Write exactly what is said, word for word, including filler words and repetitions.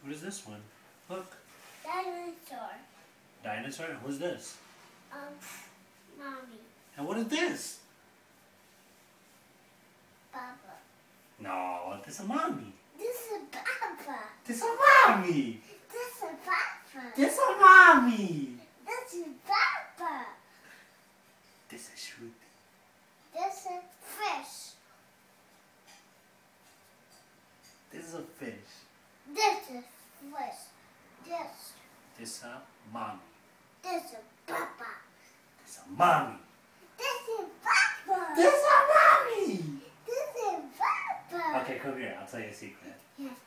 What is this one? Look. Dinosaur. Dinosaur? Who's this? Um, Mommy. And what is this? Papa. No, this is a mommy. This is Papa. This is a mommy. This is Papa. This is a mommy. This is Papa. This is Shruti. This is fish. This is a fish. This is fish. This. This is a mommy. This is Papa. This is a mommy. This is Papa. This is a mommy. This is Papa. Okay, come here. I'll tell you a secret. Yeah.